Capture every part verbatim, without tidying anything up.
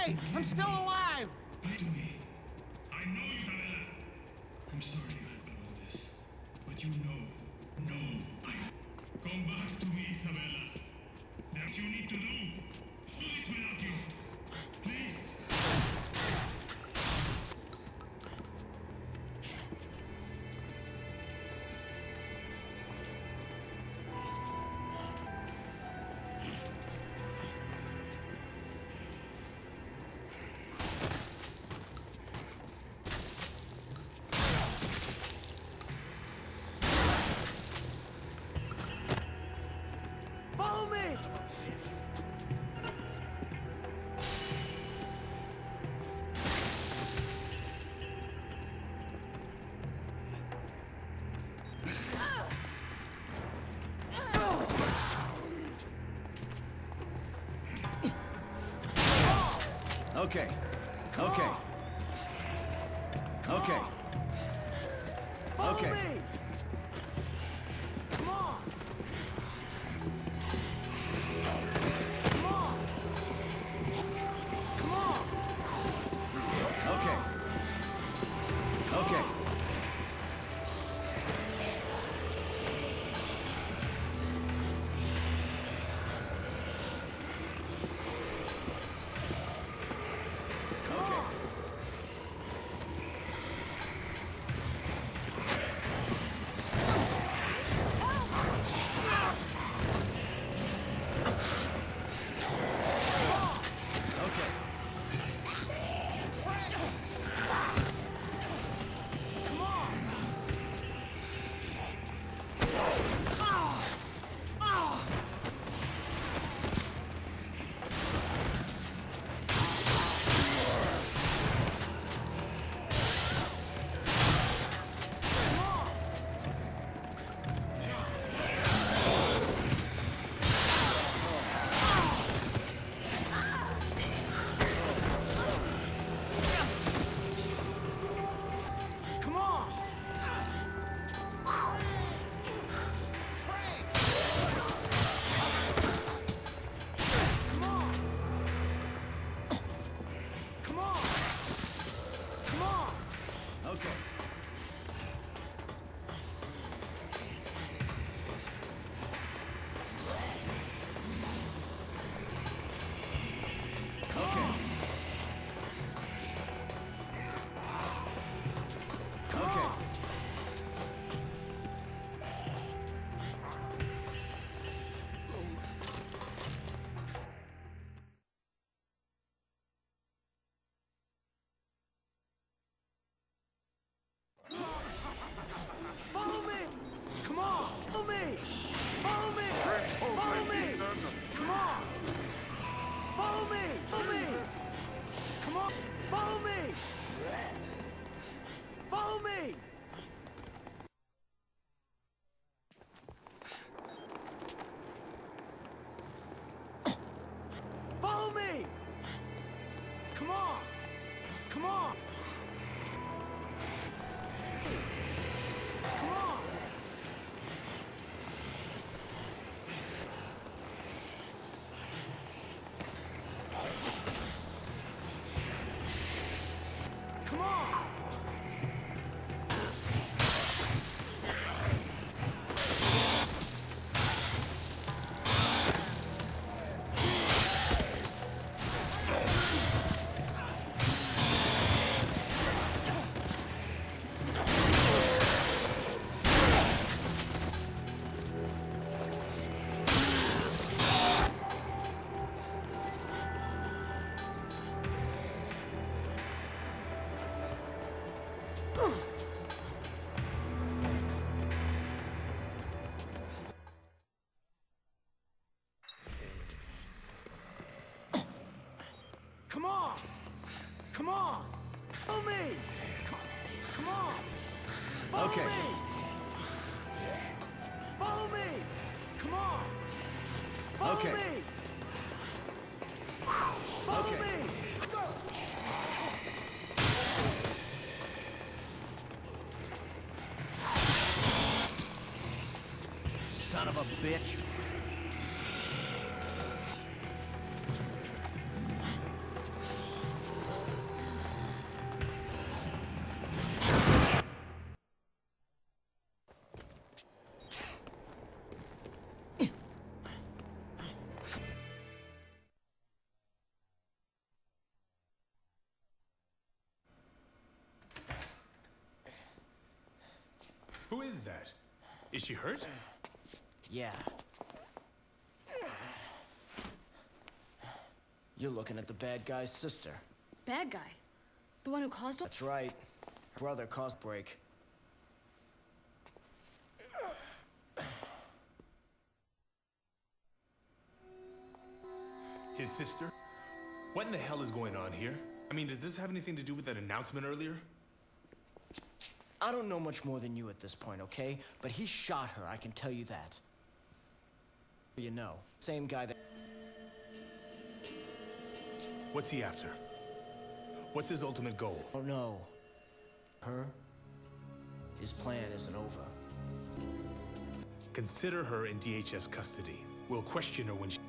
okay! I'm still alive! Lie to me. I know you, Isabella. I'm sorry you had all this. But you know, no, I... Come back to me, Isabella. That's what you need to do. Do this without you. Please. Follow me! Okay. Okay. Okay. Follow Okay. me! Come on! Come on! Come on! Okay. Okay. Come on! Come on! Come on! Come on! Okay. Okay. Okay. Follow me! Come on! Follow me! Follow me! Follow me! Come on! Follow me! Follow me! Come on! Follow me! Follow me! Follow me! Come on! Come on! Come on! Come on! Come on! Come on! Follow me! Come, come on! Follow Okay. me! Follow me! Come on! Follow Okay. me! Follow Okay. me! Son of a bitch. Is she hurt? Yeah. You're looking at the bad guy's sister. Bad guy? The one who caused all- That's right. Her brother caused break. His sister? What in the hell is going on here? I mean, does this have anything to do with that announcement earlier? I don't know much more than you at this point, okay? But he shot her, I can tell you that. You know, same guy that... What's he after? What's his ultimate goal? Oh no. Her? His plan isn't over. Consider her in D H S custody. We'll question her when she...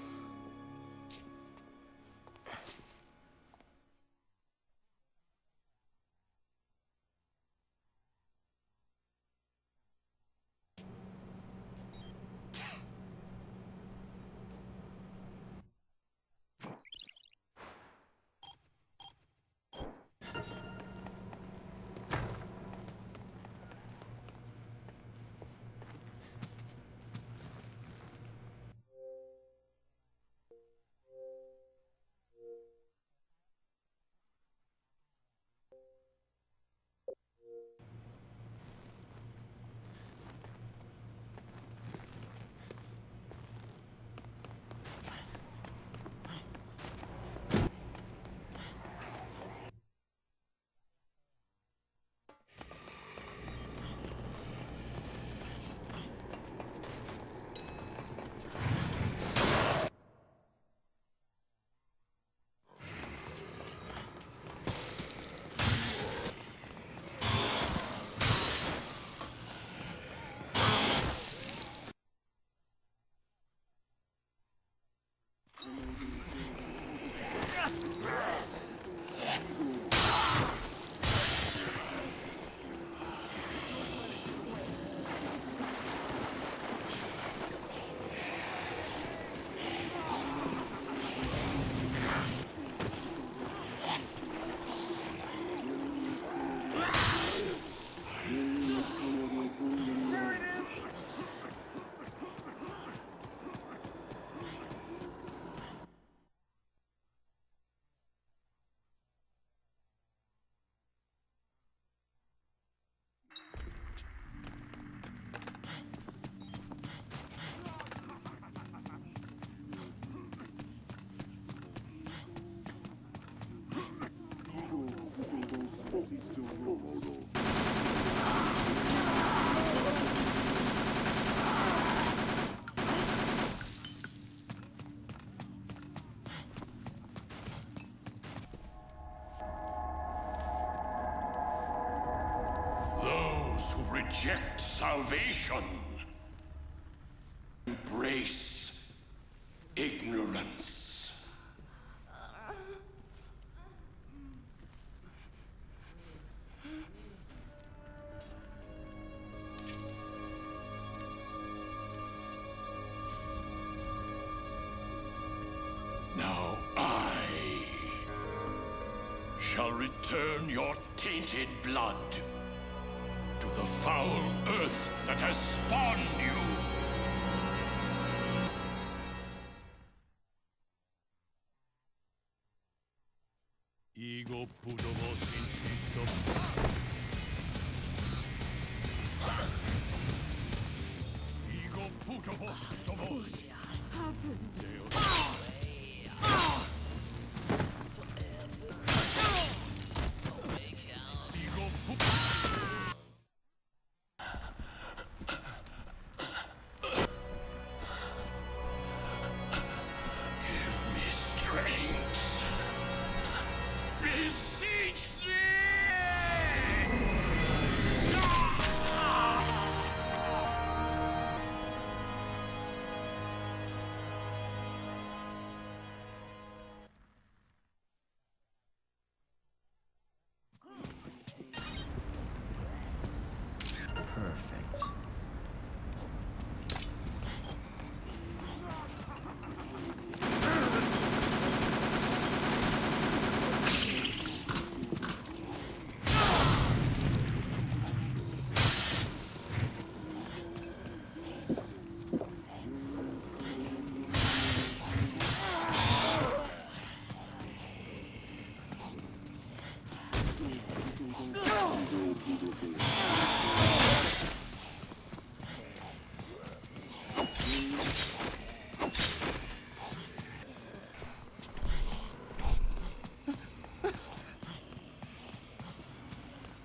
Those who reject salvation embrace ignorance. Now I shall return your tainted blood to the foul earth that has spawned you. Ego pudovos insisto. Ego pudovos stovos. Ego pu- Give me strength. Beseech thee!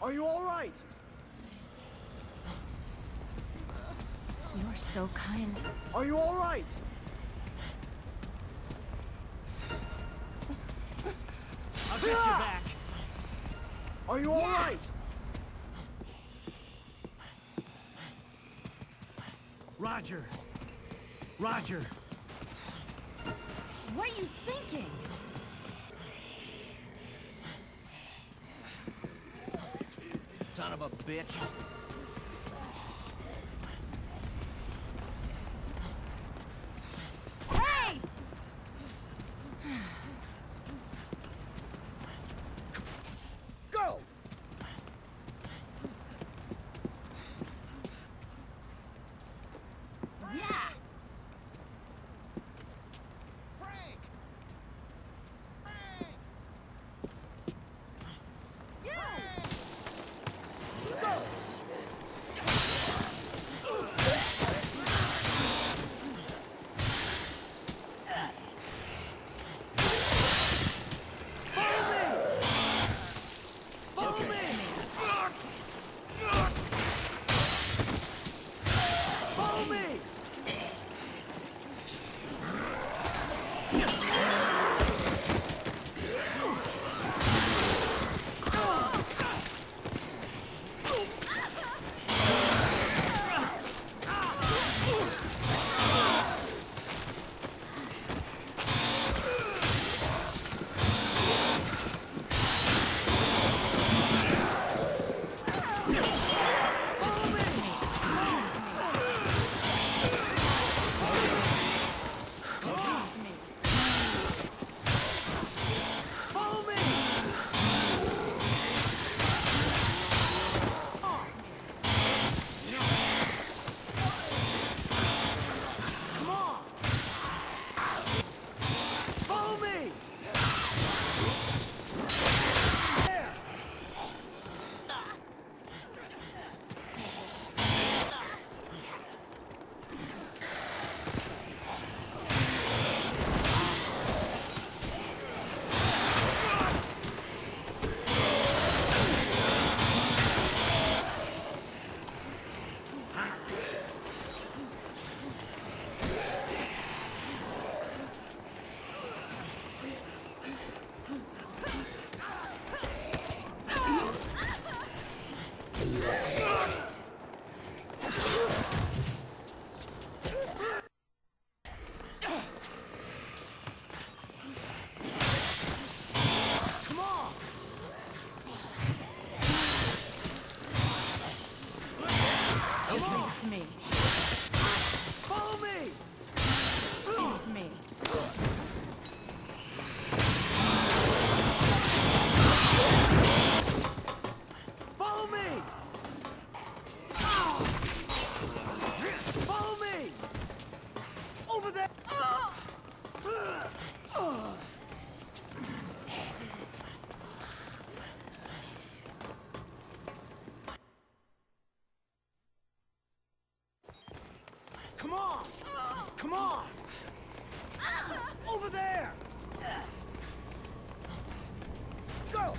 Are you all right? You're so kind. Are you all right? I'll get you back. Are you all right? Roger. Roger. What are you thinking? Son of a bitch. Hey! Go! Yeah! Frank! Frank! Okay. Follow me! Follow me! Come on! Follow me! There! Come on! Just leave it to me. Follow me! Leave it to me. Follow me! Follow me! Over there! Come on! Come on! Over there! Go!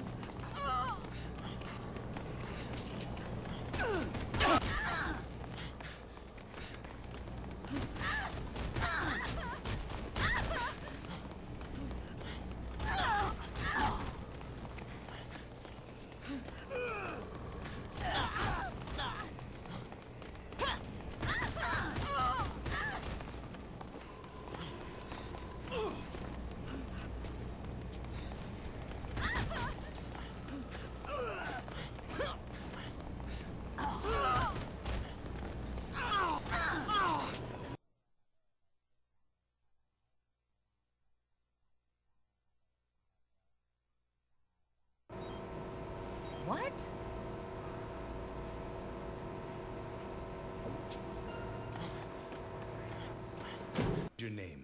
What? Your name.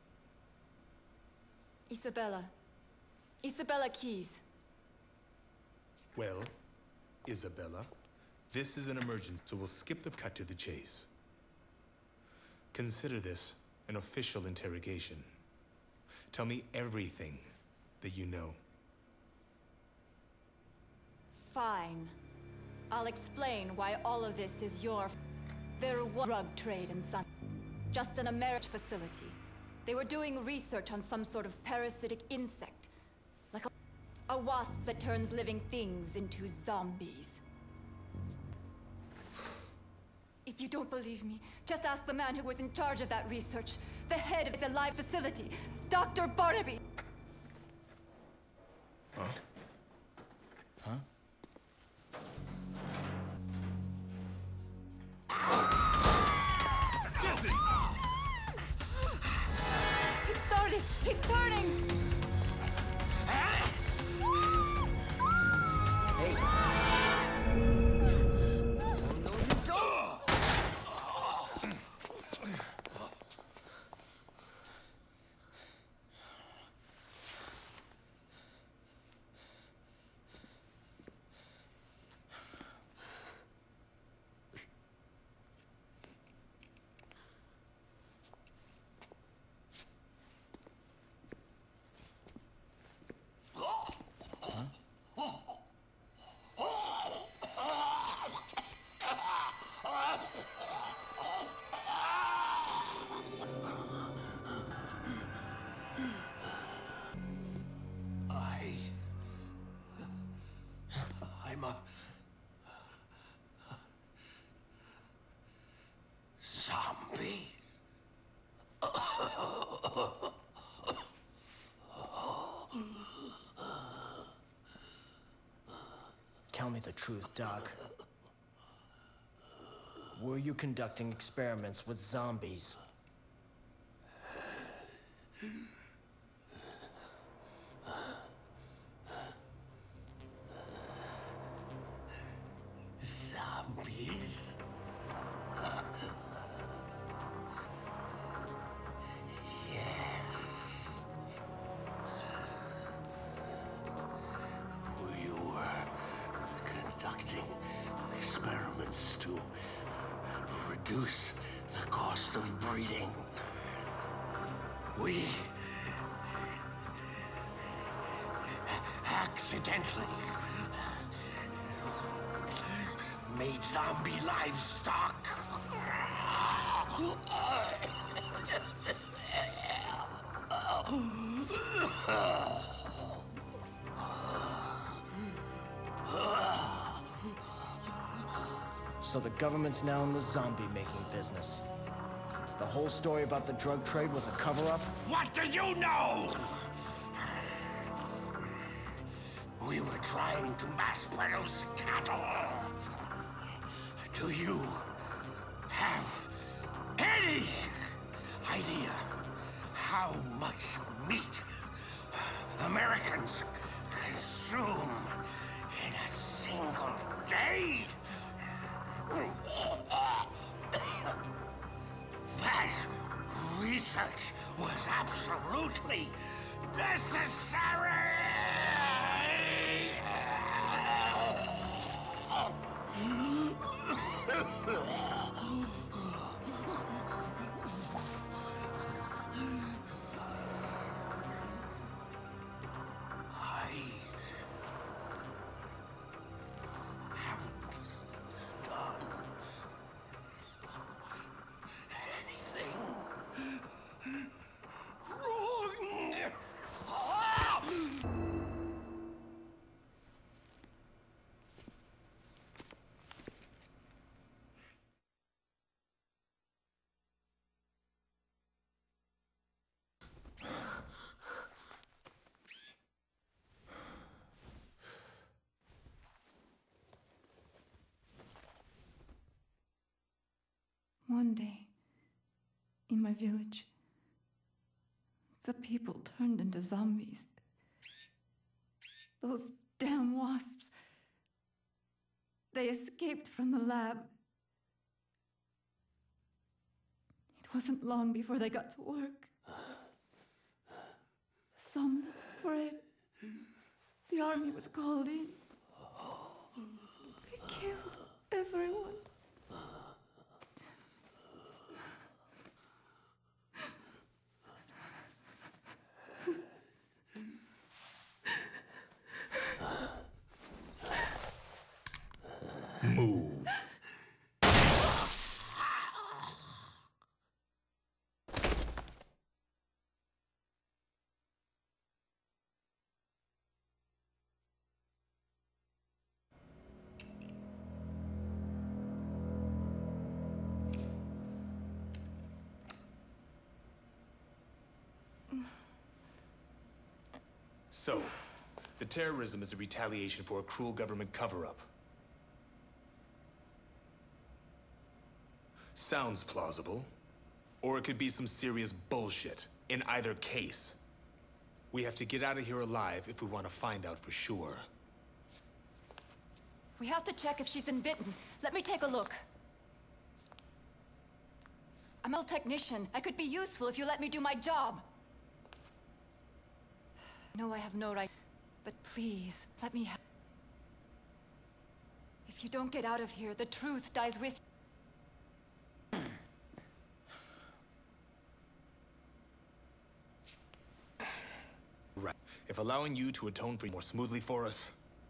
Isabella. Isabella Keys. Well, Isabella, this is an emergency, so we'll skip the cut to the chase. Consider this an official interrogation. Tell me everything that you know. Fine. I'll explain why all of this is your... There was drug trade in Sun. Just an American facility. They were doing research on some sort of parasitic insect. Like a, a wasp that turns living things into zombies. If you don't believe me, just ask the man who was in charge of that research. The head of the live facility, Doctor Barnaby. Huh? Huh? Jesse! It started! He's turning! I'm a... zombie? Tell me the truth, Doc. Were you conducting experiments with zombies? Zombies? Yes. We were conducting experiments to reduce the cost of breeding. We accidentally made zombie livestock. So the government's now in the zombie-making business. The whole story about the drug trade was a cover-up? What do you know? We were trying to mass produce cattle. Do you have any idea how much meat Americans consume in a single day? That research was absolutely necessary! One day, in my village, the people turned into zombies. Those damn wasps. They escaped from the lab. It wasn't long before they got to work. The zombies spread. The army was called in. They killed everyone. Move. So, the terrorism is a retaliation for a cruel government cover-up. Sounds plausible. Or it could be some serious bullshit. In either case, we have to get out of here alive if we want to find out for sure. We have to check if she's been bitten. Let me take a look. I'm a technician. I could be useful if you let me do my job. No, I have no right. But please, let me ha- If you don't get out of here, the truth dies with you. Right. If allowing you to atone for more smoothly for us,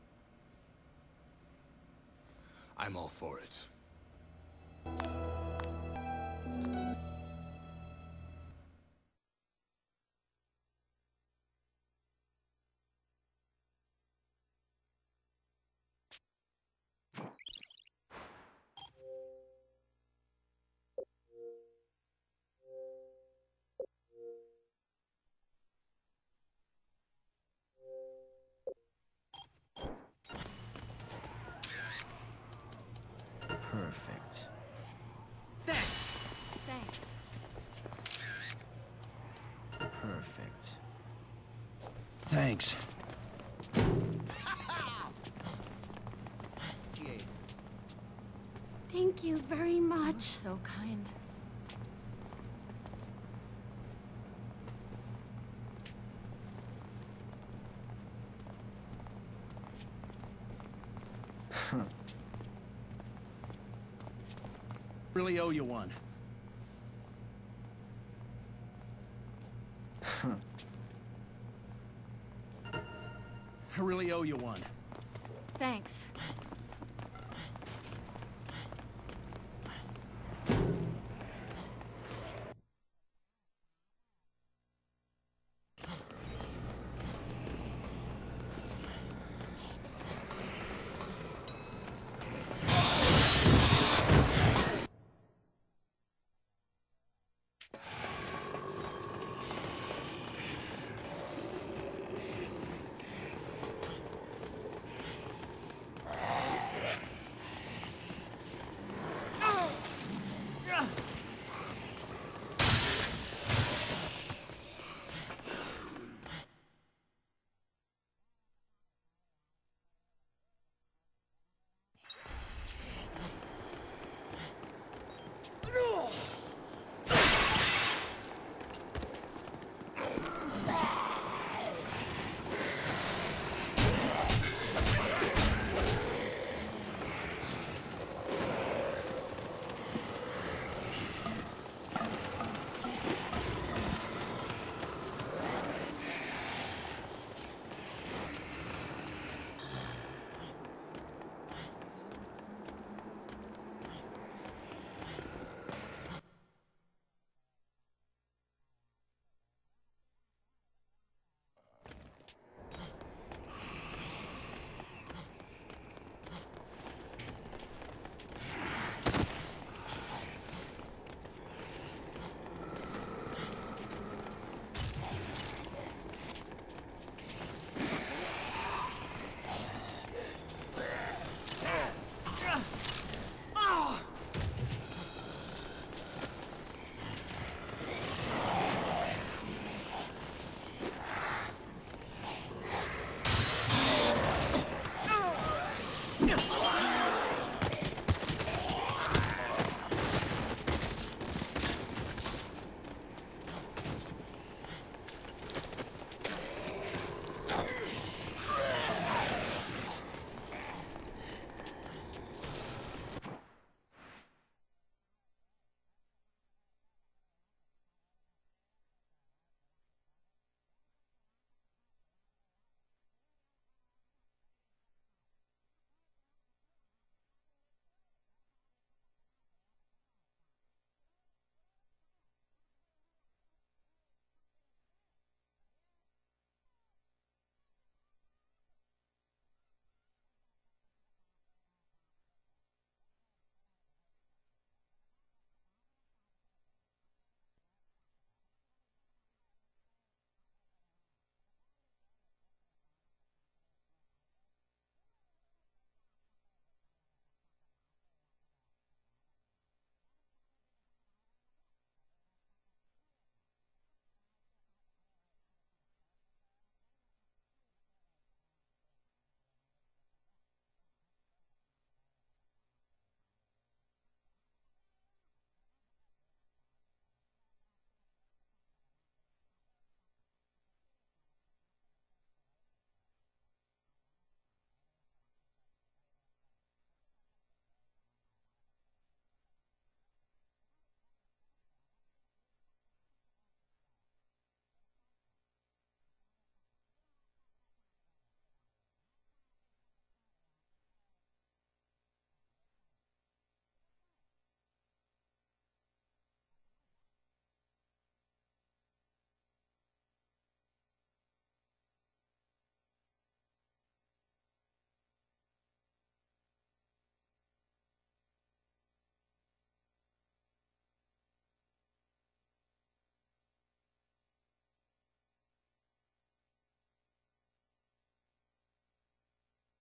I'm all for it. Perfect. Thanks. Thanks. Perfect. Thanks. Jade. Thank you very much. So kind. Really owe you one. I really owe you one. Thanks.